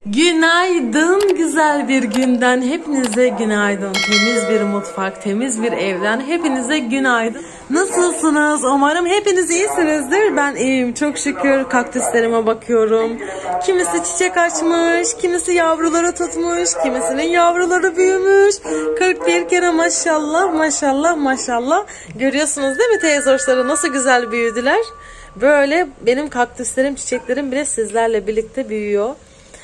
Günaydın, güzel bir günden hepinize günaydın. Temiz bir mutfak, temiz bir evden hepinize günaydın. Nasılsınız? Umarım hepiniz iyisinizdir. Ben iyiyim çok şükür. Kaktüslerime bakıyorum. Kimisi çiçek açmış, kimisi yavruları tutmuş, kimisinin yavruları büyümüş. 41 kere maşallah, maşallah, maşallah. Görüyorsunuz değil mi teyze hoşları nasıl güzel büyüdüler? Böyle benim kaktüslerim, çiçeklerim bile sizlerle birlikte büyüyor.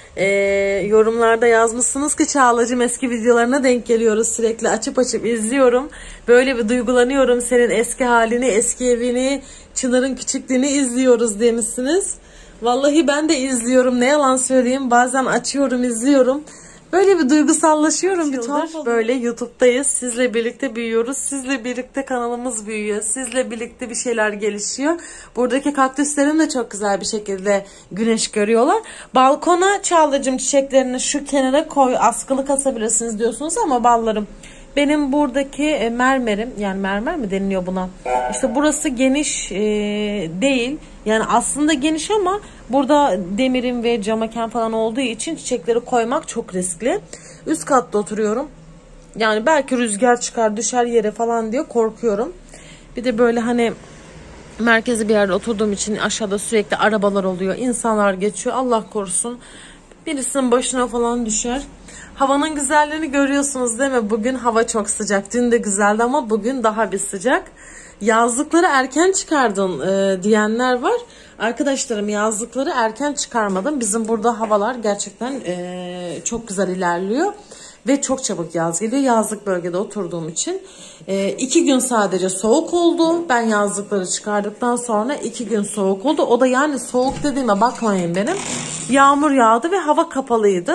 Yorumlarda yazmışsınız ki Çağlacığım eski videolarına denk geliyoruz, sürekli açıp izliyorum, böyle bir duygulanıyorum, senin eski halini, eski evini, Çınar'ın küçüklüğünü izliyoruz demişsiniz. Vallahi ben de izliyorum, ne yalan söyleyeyim, bazen açıyorum izliyorum, böyle bir duygusallaşıyorum, bir tuhaf. Böyle YouTube'dayız, sizle birlikte büyüyoruz, sizle birlikte kanalımız büyüyor, sizle birlikte bir şeyler gelişiyor. Buradaki kaktüslerim de çok güzel bir şekilde güneş görüyorlar. Balkona Çağlacığım çiçeklerini şu kenara koy, askılık asabilirsiniz diyorsunuz ama ballarım, benim buradaki mermerim, yani mermer mi deniliyor buna? İşte burası geniş değil. Yani aslında geniş ama burada demirim ve cam falan olduğu için çiçekleri koymak çok riskli. Üst katta oturuyorum. Yani belki rüzgar çıkar düşer yere falan diye korkuyorum. Bir de böyle hani merkezi bir yerde oturduğum için aşağıda sürekli arabalar oluyor. İnsanlar geçiyor. Allah korusun. Birisinin başına falan düşer. Havanın güzelliğini görüyorsunuz değil mi? Bugün hava çok sıcak. Dün de güzeldi ama bugün daha bir sıcak. Yazlıkları erken çıkardın diyenler var. Arkadaşlarım, yazlıkları erken çıkarmadım. Bizim burada havalar gerçekten çok güzel ilerliyor. Ve çok çabuk yaz geliyor. Yazlık bölgede oturduğum için. 2 gün sadece soğuk oldu. Ben yazlıkları çıkardıktan sonra 2 gün soğuk oldu. O da yani soğuk dediğime bakmayın benim. Yağmur yağdı ve hava kapalıydı.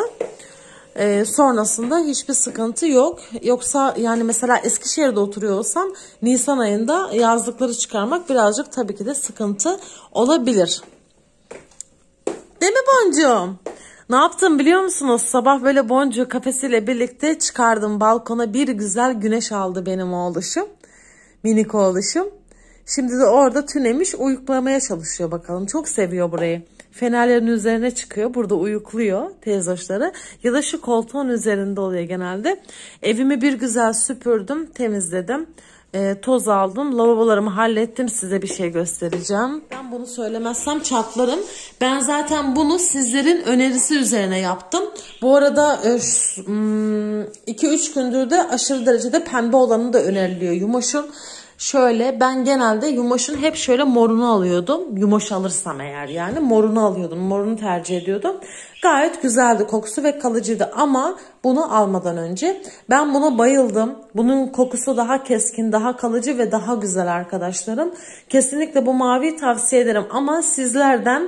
Sonrasında hiçbir sıkıntı yok. Yoksa yani mesela Eskişehir'de oturuyor olsam Nisan ayında yazlıkları çıkarmak birazcık tabii ki de sıkıntı olabilir. Değil mi Boncuğum? Ne yaptım biliyor musunuz? Sabah böyle Boncuğu kafesiyle birlikte çıkardım balkona, bir güzel güneş aldı benim oğluşum. Minik oğluşum. Şimdi de orada tünemiş, uyuklamaya çalışıyor bakalım. Çok seviyor burayı. Fenerlerin üzerine çıkıyor. Burada uyukluyor teyzoşları. Ya da şu koltuğun üzerinde oluyor genelde. Evimi bir güzel süpürdüm, temizledim. Toz aldım. Lavabolarımı hallettim. Size bir şey göstereceğim. Ben bunu söylemezsem çatlarım. Ben zaten bunu sizlerin önerisi üzerine yaptım. Bu arada 2-3 gündür de aşırı derecede pembe olanı da öneriliyor Yumoş'un. Şöyle, ben genelde Yumoş'un hep şöyle morunu alıyordum. Yumoş alırsam eğer yani morunu alıyordum. Morunu tercih ediyordum. Gayet güzeldi kokusu ve kalıcıydı ama bunu almadan önce ben buna bayıldım. Bunun kokusu daha keskin, daha kalıcı ve daha güzel arkadaşlarım. Kesinlikle bu maviyi tavsiye ederim ama sizlerden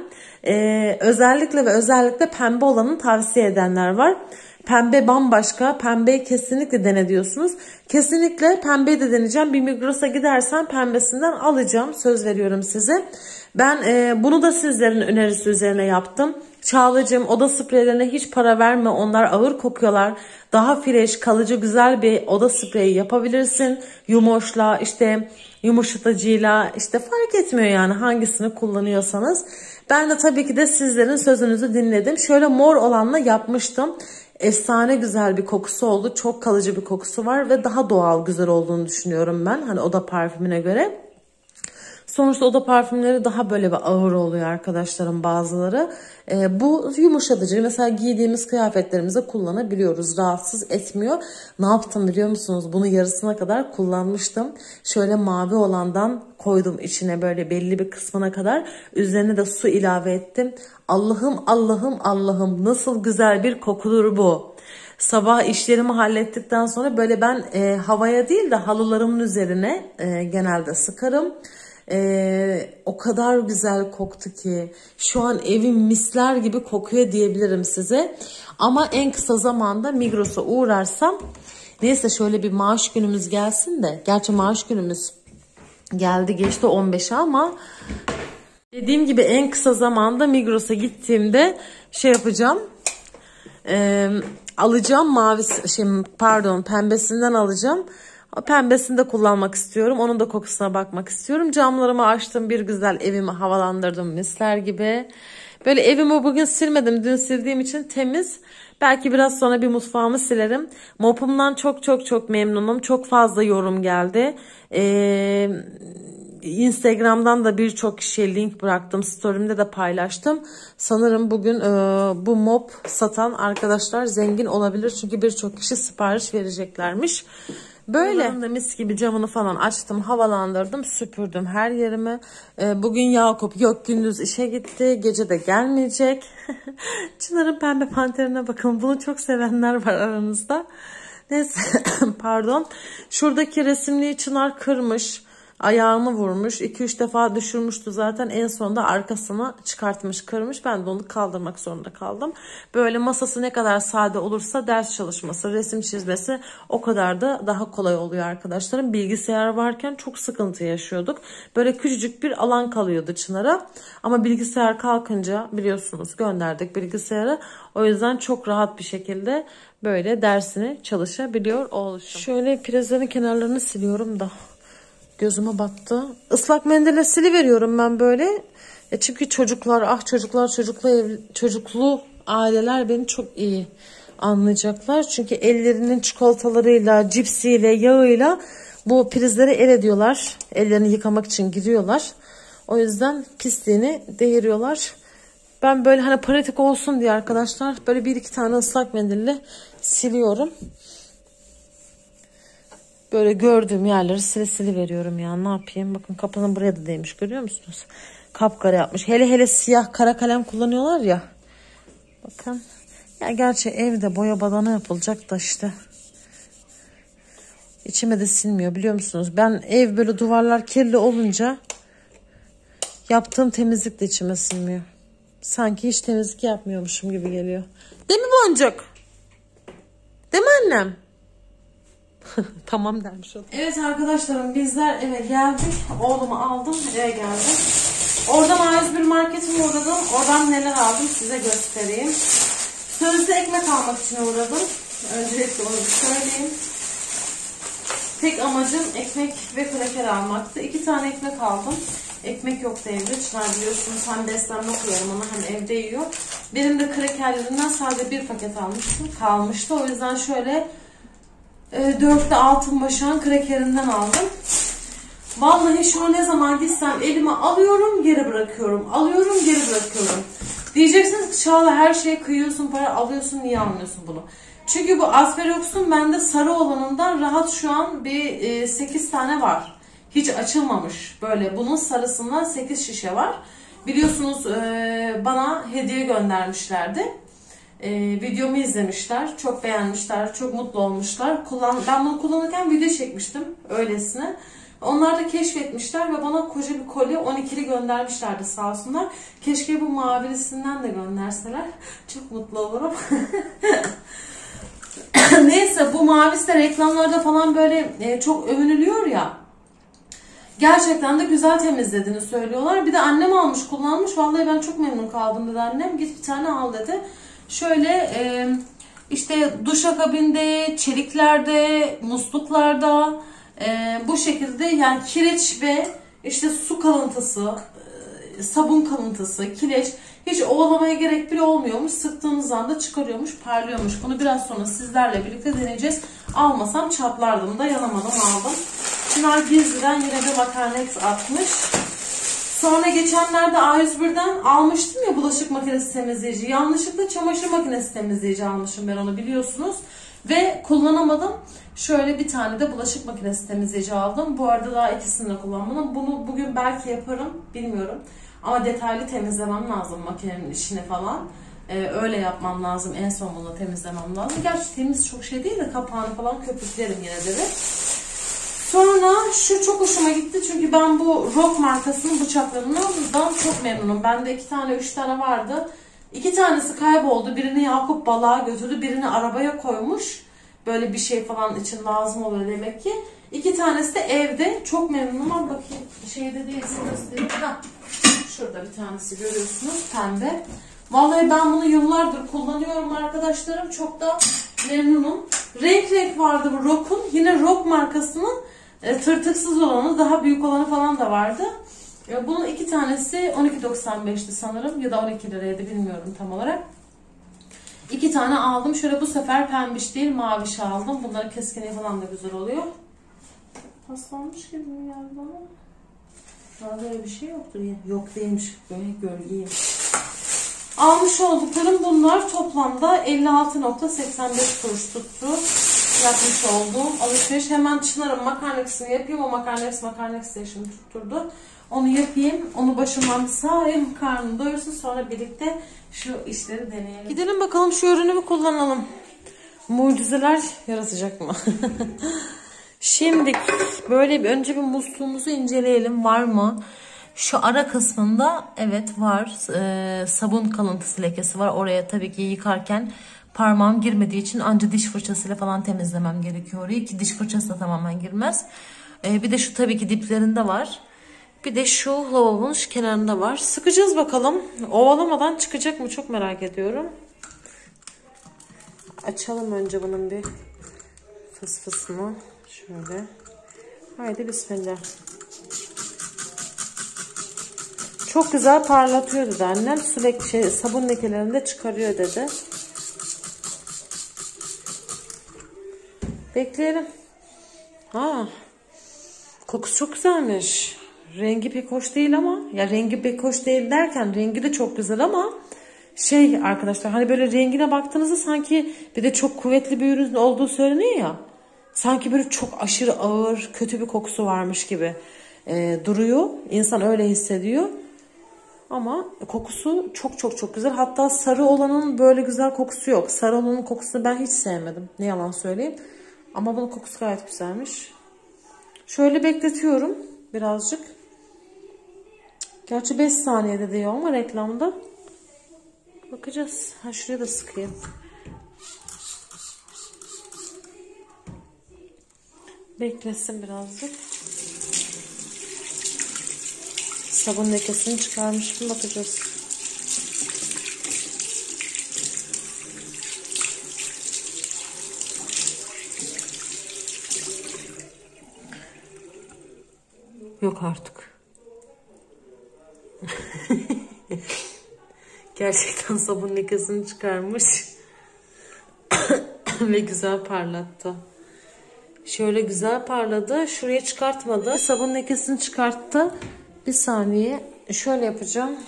özellikle pembe olanı tavsiye edenler var. Pembe bambaşka. Pembeyi kesinlikle dene diyorsunuz. Kesinlikle pembeyi de deneyeceğim. Bir Migros'a gidersem pembesinden alacağım. Söz veriyorum size. Ben bunu da sizlerin önerisi üzerine yaptım. Çağlacığım, oda spreylerine hiç para verme. Onlar ağır kokuyorlar. Daha fresh, kalıcı, güzel bir oda spreyi yapabilirsin. Yumoşla, işte yumuşatıcıyla, işte fark etmiyor yani hangisini kullanıyorsanız. Ben de tabii ki de sizlerin sözünüzü dinledim. Şöyle mor olanla yapmıştım. Efsane güzel bir kokusu oldu. Çok kalıcı bir kokusu var ve daha doğal, güzel olduğunu düşünüyorum ben. Hani oda parfümüne göre. Sonuçta oda parfümleri daha böyle bir ağır oluyor arkadaşlarım bazıları. Bu yumuşatıcı. Mesela giydiğimiz kıyafetlerimize kullanabiliyoruz. Rahatsız etmiyor. Ne yaptım biliyor musunuz? Bunu yarısına kadar kullanmıştım. Şöyle mavi olandan koydum içine, böyle belli bir kısmına kadar. Üzerine de su ilave ettim. Allah'ım Allah'ım Allah'ım, nasıl güzel bir kokudur bu. Sabah işlerimi hallettikten sonra böyle ben havaya değil de halılarımın üzerine genelde sıkarım. O kadar güzel koktu ki şu an evim misler gibi kokuyor diyebilirim size. Ama en kısa zamanda Migros'a uğrarsam, neyse şöyle bir maaş günümüz gelsin de, gerçi maaş günümüz geldi geçti 15'e ama dediğim gibi en kısa zamanda Migros'a gittiğimde şey yapacağım, alacağım, pembesinden alacağım. Pembesini de kullanmak istiyorum. Onun da kokusuna bakmak istiyorum. Camlarımı açtım. Bir güzel evimi havalandırdım misler gibi. Böyle evimi bugün silmedim. Dün sildiğim için temiz. Belki biraz sonra bir mutfağımı silerim. Mopumdan çok çok çok memnunum. Çok fazla yorum geldi. Instagram'dan da birçok kişiye link bıraktım. Story'imde de paylaştım. Sanırım bugün bu mop satan arkadaşlar zengin olabilir. Çünkü birçok kişi sipariş vereceklermiş. Böyle da mis gibi camını falan açtım, havalandırdım, süpürdüm her yerimi. Bugün Yakup yok, gündüz işe gitti, gece de gelmeyecek. Çınar'ın pembe panterine bakın, bunu çok sevenler var aranızda. Neyse pardon. Şuradaki resimliği Çınar kırmış. Ayağımı vurmuş. 2-3 defa düşürmüştü zaten. En sonunda arkasını çıkartmış, kırmış. Ben de onu kaldırmak zorunda kaldım. Böyle masası ne kadar sade olursa ders çalışması, resim çizmesi o kadar da daha kolay oluyor arkadaşlarım. Bilgisayar varken çok sıkıntı yaşıyorduk. Böyle küçücük bir alan kalıyordu Çınar'a. Ama bilgisayar kalkınca biliyorsunuz gönderdik bilgisayarı. O yüzden çok rahat bir şekilde böyle dersini çalışabiliyor oluşum. Şöyle prizlerin kenarlarını siliyorum da. Gözüme battı. Islak mendille siliveriyorum ben böyle. Çünkü çocuklar, çocuklu aileler beni çok iyi anlayacaklar. Çünkü ellerinin çikolatalarıyla, cipsiyle, yağıyla bu prizleri el ediyorlar. Ellerini yıkamak için giriyorlar. O yüzden pisliğini değiriyorlar. Ben böyle hani pratik olsun diye arkadaşlar böyle 1-2 tane ıslak mendille siliyorum. Böyle gördüğüm yerleri sili veriyorum ya. Ne yapayım? Bakın kapının buraya da değmiş. Görüyor musunuz? Kapkara yapmış. Hele siyah kara kalem kullanıyorlar ya. Bakın. Ya gerçi evde boya badana yapılacak da işte. İçime de sinmiyor biliyor musunuz? Ben ev böyle duvarlar kirli olunca yaptığım temizlik de içime sinmiyor. Sanki hiç temizlik yapmıyormuşum gibi geliyor. Değil mi Boncuk? Değil mi annem? Tamam dermiş o. Evet arkadaşlarım, bizler eve geldik. Oğlumu aldım, eve geldim. Oradan A101 marketine uğradım. Oradan neler aldım size göstereyim. Sözde ekmek almak için uğradım. Öncelikle onu bir söyleyeyim. Tek amacım ekmek ve kraker almaktı. 2 tane ekmek aldım. Ekmek yoktu evde. Çınar biliyorsunuz hem beslenme koyuyorum ona hem evde yiyor. Benim de krakerlerinden sadece bir paket almıştım. Kalmıştı. O yüzden şöyle 4'te altın başağın krakerinden aldım. Vallahi şunu ne zaman gitsem elime alıyorum, geri bırakıyorum. Alıyorum, geri bırakıyorum. Diyeceksiniz ki Çağla her şeye kıyıyorsun, para alıyorsun, niye almıyorsun bunu? Çünkü bu Asperox'un bende sarı olanından rahat şu an bir 8 tane var. Hiç açılmamış. Böyle bunun sarısından 8 şişe var. Biliyorsunuz bana hediye göndermişlerdi. Videomu izlemişler. Çok beğenmişler. Çok mutlu olmuşlar. Ben bunu kullanırken video çekmiştim. Öylesine. Onlar da keşfetmişler ve bana koca bir kolye 12'li göndermişlerdi sağ olsunlar. Keşke bu mavilisinden de gönderseler. Çok mutlu olurum. Neyse bu mavisi de reklamlarda falan böyle çok övünülüyor ya. Gerçekten de güzel temizlediğini söylüyorlar. Bir de annem almış kullanmış. Vallahi ben çok memnun kaldım dedi annem. Git bir tane al dedi. Şöyle işte duşakabinde, çeliklerde, musluklarda bu şekilde yani kireç ve işte su kalıntısı, sabun kalıntısı, kireç hiç ovalamaya gerek bile olmuyormuş. Sıktığınız anda çıkarıyormuş, parlıyormuş. Bunu biraz sonra sizlerle birlikte deneyeceğiz. Almasam çatlardım da yanamadım aldım. Çınar gizliden yine bir Makarnex atmış. Sonra geçenlerde A101'den almıştım ya bulaşık makinesi temizleyici. Yanlışlıkla çamaşır makinesi temizleyici almışım ben onu biliyorsunuz. Ve kullanamadım. Şöyle bir tane de bulaşık makinesi temizleyici aldım. Bu arada daha ikisini de kullanmadım. Bunu bugün belki yaparım. Bilmiyorum. Ama detaylı temizlemem lazım makinenin işini falan. Öyle yapmam lazım. En son bunu temizlemem lazım. Gerçi temiz çok şey değil de kapağını falan köpüklerim yine de. Sonra şu çok hoşuma gitti çünkü ben bu Rock markasının bıçaklarından çok memnunum. Bende 2 tane 3 tane vardı. 2 tanesi kayboldu. Birini Yakup balığa götürdü. Birini arabaya koymuş. Böyle bir şey falan için lazım oluyor demek ki. 2 tanesi de evde. Çok memnunum ama bakayım şeyde değilse göstereyim. Şurada bir tanesi görüyorsunuz pembe. Vallahi ben bunu yıllardır kullanıyorum arkadaşlarım. Çok da memnunum. Renk vardı bu Rock'un. Yine Rock markasının tırtıksız olanı, daha büyük olanı falan da vardı. Bunun 2 tanesi 12.95'ti sanırım ya da 12 liraydı, bilmiyorum tam olarak. 2 tane aldım. Şöyle bu sefer pembiş değil maviş aldım. Bunların keskinliği falan da güzel oluyor. Paslanmış gibi mi geldi bana? Daha böyle bir şey yoktur. Yok değilmiş. Böyle gölgeyim. Almış olduklarım bunlar. Toplamda 56.85 kuruş tuttu. Yapmış olduğum alışveriş. Hemen Çınar'ın makarnasını yapayım. O makarna station tutturdu. Onu yapayım. Onu başımdan sağayım. Karnını doyursun. Sonra birlikte şu işleri deneyelim. Gidelim bakalım şu ürünü bir kullanalım. Mucizeler yaratacak mı? Şimdi böyle önce bir musluğumuzu inceleyelim. Var mı? Şu ara kısmında evet var. Sabun kalıntısı lekesi var. Oraya tabii ki yıkarken parmağım girmediği için anca diş fırçasıyla falan temizlemem gerekiyor orayı, ki diş fırçası da tamamen girmez. Bir de şu tabii ki diplerinde var. Bir de şu lavabonun şu kenarında var. Sıkacağız bakalım. Ovalamadan çıkacak mı çok merak ediyorum. Açalım önce bunun bir fısfısını. Şöyle. Haydi bismillah. Çok güzel parlatıyor dedi annem. Sürekli sabun lekelerini de çıkarıyor dedi. Bekleyelim. Kokusu çok güzelmiş. Rengi pek hoş değil ama. Ya rengi pek hoş değil derken rengi de çok güzel ama arkadaşlar, hani böyle rengine baktığınızda sanki, bir de çok kuvvetli bir ürün olduğu söyleniyor ya. Sanki böyle çok aşırı ağır, kötü bir kokusu varmış gibi duruyor. İnsan öyle hissediyor. Ama kokusu çok çok çok güzel. Hatta sarı olanın böyle güzel kokusu yok. Sarı olanın kokusunu ben hiç sevmedim. Ne yalan söyleyeyim. Ama bunun kokusu gayet güzelmiş. Şöyle bekletiyorum birazcık. Gerçi 5 saniyede diyor ama reklamda. Bakacağız. Şuraya da sıkayım. Beklesin birazcık. Sabun lekesini çıkarmış mı bakacağız. Yok artık. Gerçekten sabun lekesini çıkarmış. Ve güzel parlattı. Şöyle güzel parladı. Şuraya çıkartmadı. Sabun lekesini çıkarttı. Bir saniye. Şöyle yapacağım.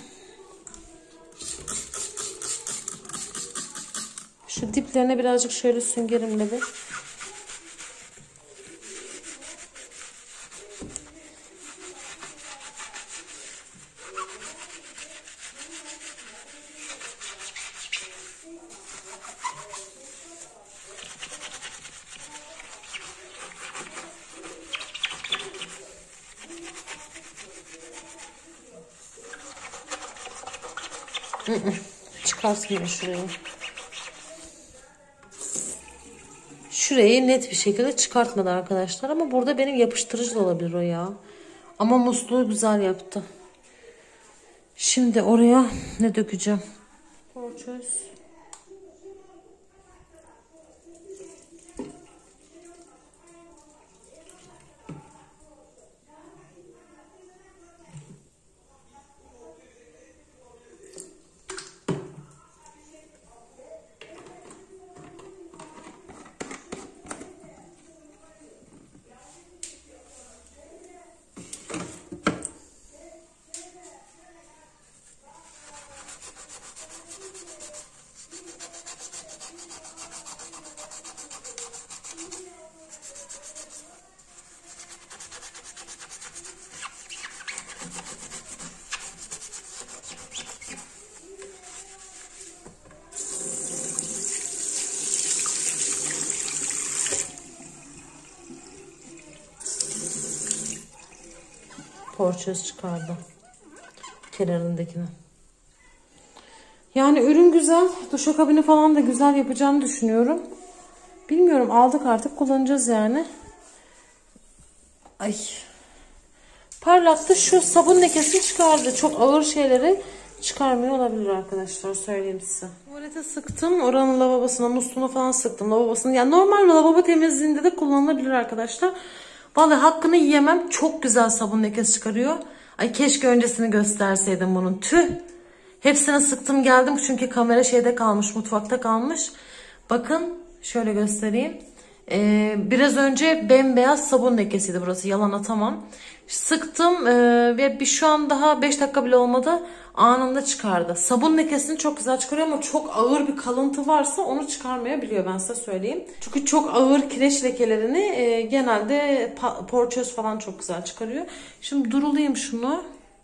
Şu diplerine birazcık şöyle süngerimle bir. Çıkartmıyor şurayı. Şurayı net bir şekilde çıkartmadı arkadaşlar. Ama burada benim yapıştırıcı da olabilir o ya. Ama musluğu güzel yaptı. Şimdi oraya ne dökeceğim? Porçöz. Porçöz çıkardı. Kenarındakini. Yani ürün güzel. Duşakabini falan da güzel yapacağını düşünüyorum. Bilmiyorum, aldık artık kullanacağız yani. Ay. Parlattı. Şu sabun lekesini çıkardı. Çok ağır şeyleri çıkarmıyor olabilir arkadaşlar. Söyleyeyim size. Tuvalete sıktım. Oranın lavabosuna, musluğuna falan sıktım. Lavabosunu. Yani normal lavabo temizliğinde de kullanılabilir arkadaşlar. Vallahi hakkını yiyemem. Çok güzel sabun lekesi çıkarıyor. Ay keşke öncesini gösterseydim bunun. Tüh. Hepsine sıktım geldim çünkü kamera şeyde kalmış, mutfakta kalmış. Bakın şöyle göstereyim. Biraz önce bembeyaz sabun lekesiydi burası, yalan atamam. Sıktım ve şu an daha 5 dakika bile olmadı, anında çıkardı. Sabun lekesini çok güzel çıkarıyor ama çok ağır bir kalıntı varsa onu çıkarmayabiliyor, ben size söyleyeyim. Çünkü çok ağır kireç lekelerini genelde porçöz falan çok güzel çıkarıyor. Şimdi durulayım şunu.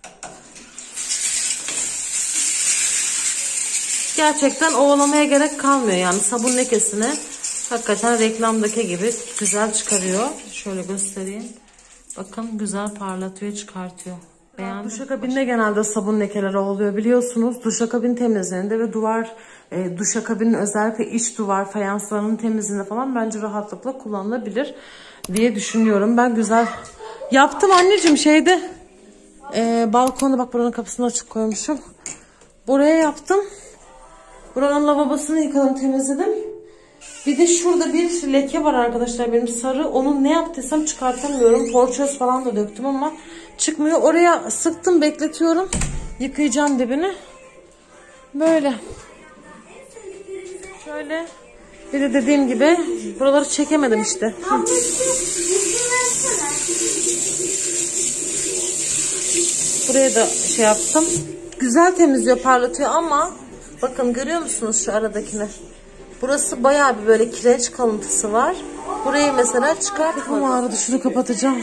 Gerçekten ovalamaya gerek kalmıyor yani, sabun lekesini hakikaten reklamdaki gibi güzel çıkarıyor. Şöyle göstereyim. Bakın güzel parlatıyor, çıkartıyor. Beğendim. Duşakabinde genelde sabun lekeleri oluyor biliyorsunuz. Duşakabin temizliğinde ve duşakabinin özellikle iç duvar fayanslarının temizliğinde falan bence rahatlıkla kullanılabilir diye düşünüyorum. Ben güzel yaptım anneciğim şeyde. Balkonda bak, buranın kapısını açık koymuşum. Buraya yaptım. Buranın lavabosunu yıkadım, temizledim. Bir de şurada bir leke var arkadaşlar, benim sarı. Onu ne yaptıysam çıkartamıyorum. Porçöz falan da döktüm ama çıkmıyor. Oraya sıktım, bekletiyorum. Yıkayacağım dibini. Böyle. Şöyle. Bir de dediğim gibi buraları çekemedim işte. Buraya da şey yaptım. Güzel temizliyor, parlatıyor ama bakın görüyor musunuz şu aradakini? Burası bayağı bir böyle kireç kalıntısı var. Burayı mesela çıkartmadım. Ağrıdı, şunu kapatacağım.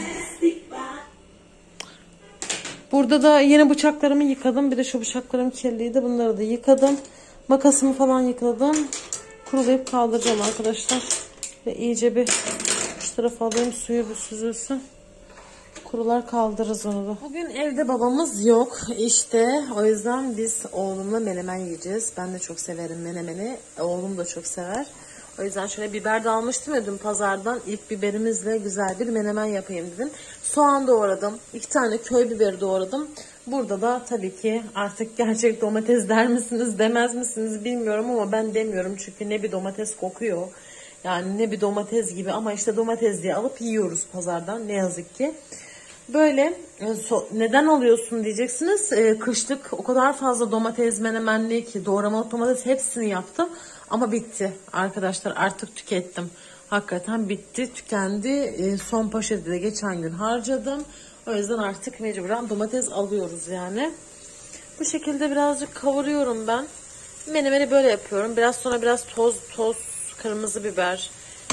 Burada da yine bıçaklarımı yıkadım. Bir de şu bıçaklarım kirliydi. Bunları da yıkadım. Makasımı falan yıkadım. Kurulayıp kaldıracağım arkadaşlar. Ve iyice bir şu tarafa alayım, suyu bir süzülsün. Kurular, kaldırırız onu da. Bugün evde babamız yok işte, o yüzden biz oğlumla menemen yiyeceğiz. Ben de çok severim menemeni, oğlum da çok sever. O yüzden şöyle biber de almıştım ya dün pazardan, ilk biberimizle güzel bir menemen yapayım dedim. Soğan doğradım, 2 tane köy biberi doğradım. Burada da tabii ki artık gerçek domates der misiniz demez misiniz bilmiyorum ama ben demiyorum çünkü ne bir domates kokuyor. Yani ne bir domates gibi, ama işte domates diye alıp yiyoruz pazardan ne yazık ki. Böyle neden alıyorsun diyeceksiniz. Kışlık o kadar fazla domates menemenli ki, doğramalık domates hepsini yaptım. Ama bitti arkadaşlar, artık tükettim. Hakikaten bitti, tükendi. Son poşeti de geçen gün harcadım. O yüzden artık mecburen domates alıyoruz yani. Bu şekilde birazcık kavuruyorum ben. Menemeni böyle yapıyorum. Biraz sonra biraz toz kırmızı biber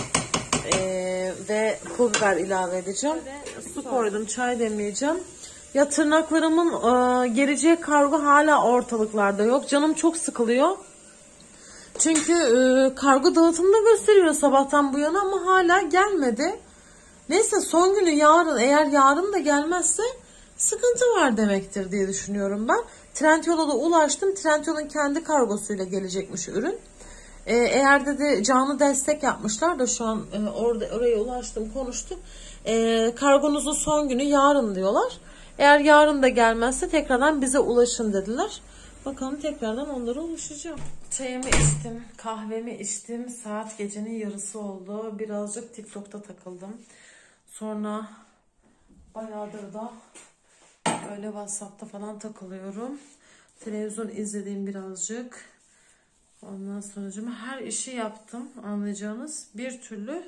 ve pul biber ilave edeceğim. Su koydum, çay demleyeceğim. Ya tırnaklarımın geleceği kargo hala ortalıklarda yok. Canım çok sıkılıyor. Çünkü kargo dağıtımda gösteriyor sabahtan bu yana ama hala gelmedi. Neyse son günü yarın, eğer yarın da gelmezse sıkıntı var demektir diye düşünüyorum ben. Trendyol'a da ulaştım. Trendyol'un kendi kargosuyla gelecekmiş ürün. Eğer dedi canlı destek yapmışlar da şu an oraya ulaştım, konuştum. Kargonuzun son günü yarın diyorlar. Eğer yarın da gelmezse tekrardan bize ulaşın dediler. Bakalım tekrardan onlara ulaşacağım. Çayımı içtim, kahvemi içtim. Saat gecenin yarısı oldu. Birazcık TikTok'ta takıldım. Sonra bayağıdır da öyle WhatsApp'ta falan takılıyorum. Televizyon izlediğim birazcık. Ondan sonra her işi yaptım, anlayacağınız. Bir türlü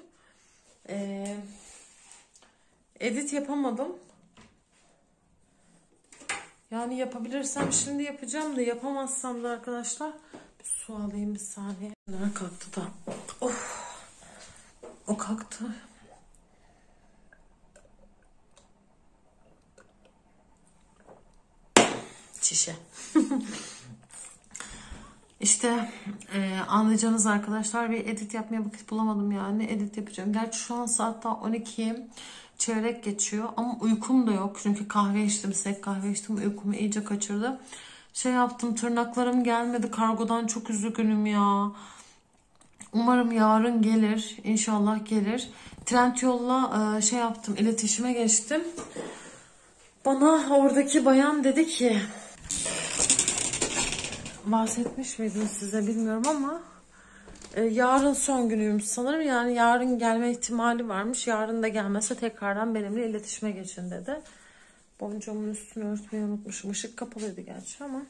edit yapamadım. Yani yapabilirsem şimdi yapacağım da yapamazsam da arkadaşlar, bir su alayım bir saniye. Nerede kalktı da? Of. O kalktı. Şişe. İşte anlayacağınız arkadaşlar, bir edit yapmaya vakit bulamadım yani. Edit yapacağım. Gerçi şu an saat daha 12'ye çeyrek geçiyor ama uykum da yok. Çünkü kahve içtim, sek kahve içtim. Uykumu iyice kaçırdı. Şey yaptım, tırnaklarım gelmedi. Kargodan çok üzgünüm ya. Umarım yarın gelir. İnşallah gelir. Trendyol'la şey yaptım, iletişime geçtim. Bana oradaki bayan dedi ki, bahsetmiş miydim size bilmiyorum ama yarın son günüymüş sanırım. Yani yarın gelme ihtimali varmış. Yarın da gelmezse tekrardan benimle iletişime geçin dedi. Boncuğumun üstünü örtmeyi unutmuşum. Işık kapalıydı gerçi ama.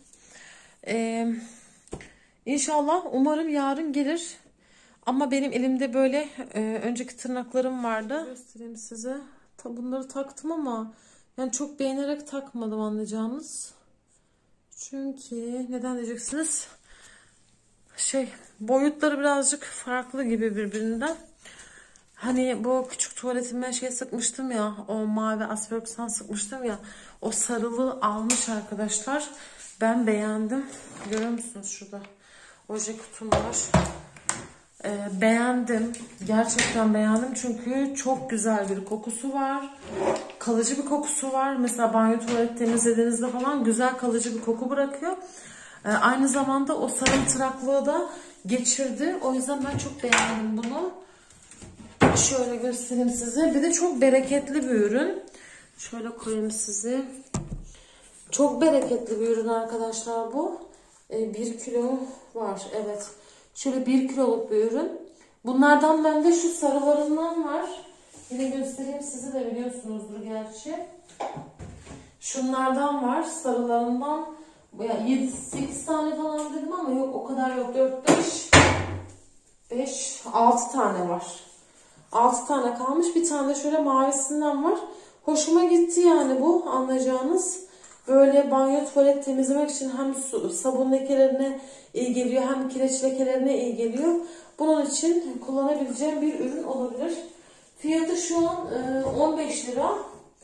İnşallah umarım yarın gelir. Ama benim elimde böyle önceki tırnaklarım vardı. Göstereyim size. Bunları taktım ama yani çok beğenerek takmadım anlayacağınız. Çünkü neden diyeceksiniz? Boyutları birazcık farklı gibi birbirinden. Hani bu küçük tuvaletime sıkmıştım ya, o mavi asperoksan sıkmıştım ya, o sarılı almış arkadaşlar. Ben beğendim. Görüyor musunuz şurada? Oje kutum var. Beğendim. Gerçekten beğendim çünkü çok güzel bir kokusu var. Kalıcı bir kokusu var. Mesela banyo tuvalet temizlediğinizde falan güzel kalıcı bir koku bırakıyor. Aynı zamanda o sarımtıraklığı da geçirdi. O yüzden ben çok beğendim bunu. Şöyle göstereyim size. Bir de çok bereketli bir ürün. Şöyle koyayım size. Çok bereketli bir ürün arkadaşlar bu. 1 kilo var. Evet. Şöyle 1 kiloluk bir ürün. Bunlardan bende şu sarılarından var. Yine göstereyim size de biliyorsunuzdur gerçi. Şunlardan var. Sarılarından 7-8 tane falan dedim ama yok o kadar yok. 4-5-6 tane var. 6 tane kalmış. Bir tane de şöyle mavisinden var. Hoşuma gitti yani bu, anlayacağınız. Böyle banyo tuvalet temizlemek için hem sabun lekelerine iyi geliyor hem kireç lekelerine iyi geliyor. Bunun için kullanabileceğim bir ürün olabilir. Fiyatı şu an 15 lira.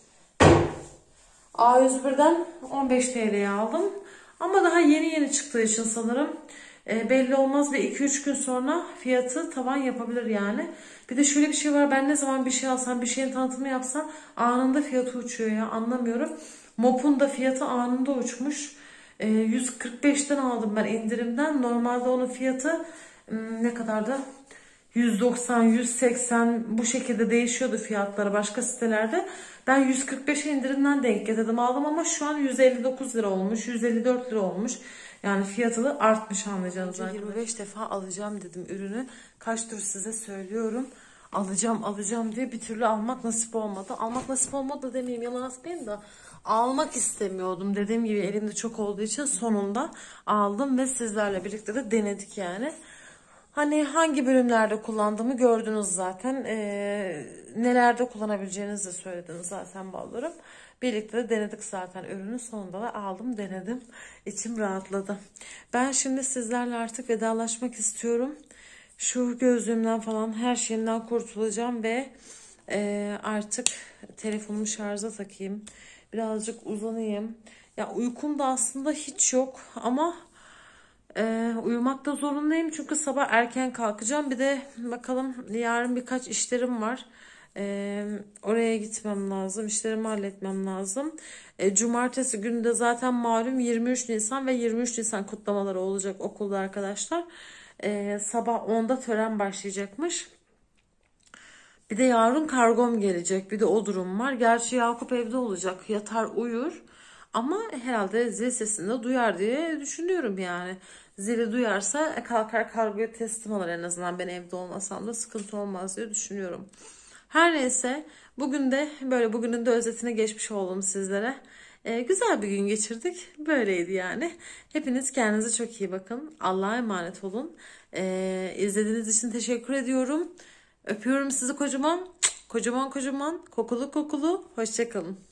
A101'den 15 TL'ye aldım. Ama daha yeni çıktığı için sanırım belli olmaz ve 2-3 gün sonra fiyatı tavan yapabilir yani. Bir de şöyle bir şey var, ben ne zaman bir şey alsam, bir şeyin tanıtımı yapsam anında fiyatı uçuyor ya, anlamıyorum. Mop'un da fiyatı anında uçmuş. 145'ten aldım ben indirimden. Normalde onun fiyatı ne kadardı? 190, 180 bu şekilde değişiyordu fiyatları başka sitelerde. Ben 145'e indirimden denk getirdim aldım ama şu an 159 lira olmuş, 154 lira olmuş. Yani fiyatı da artmış anlayacağınız. 25 defa alacağım dedim ürünü. Kaç tur size söylüyorum. Alacağım diye bir türlü almak nasip olmadı. Almak nasip olmadı demeyeyim, yalan atmayayım da almak istemiyordum. Dediğim gibi elimde çok olduğu için sonunda aldım ve sizlerle birlikte de denedik yani. Hani hangi bölümlerde kullandığımı gördünüz zaten. Nelerde kullanabileceğinizi de söylediniz zaten ballarım. Birlikte de denedik zaten ürünü. Sonunda da aldım, denedim. İçim rahatladı. Ben şimdi sizlerle artık vedalaşmak istiyorum. Şu gözlüğümden falan her şeyimden kurtulacağım ve artık telefonumu şarja takayım. Birazcık uzanayım. Ya uykum da aslında hiç yok ama uyumakta zorundayım çünkü sabah erken kalkacağım. Bir de bakalım, yarın birkaç işlerim var. Oraya gitmem lazım. İşlerimi halletmem lazım. Cumartesi günü de zaten malum 23 Nisan ve 23 Nisan kutlamaları olacak okulda arkadaşlar. Sabah 10'da tören başlayacakmış. Bir de yarın kargom gelecek. Bir de o durum var. Gerçi Yakup evde olacak. Yatar uyur. Ama herhalde zil sesini de duyar diye düşünüyorum yani. Zili duyarsa kalkar kargoya teslim alır, en azından ben evde olmasam da sıkıntı olmaz diye düşünüyorum. Her neyse, bugün de böyle, bugünün de özetine geçmiş oldum sizlere. Güzel bir gün geçirdik. Böyleydi yani. Hepiniz kendinize çok iyi bakın. Allah'a emanet olun. İzlediğiniz için teşekkür ediyorum. Öpüyorum sizi kocaman. Kocaman kokulu kokulu. Hoşça kalın.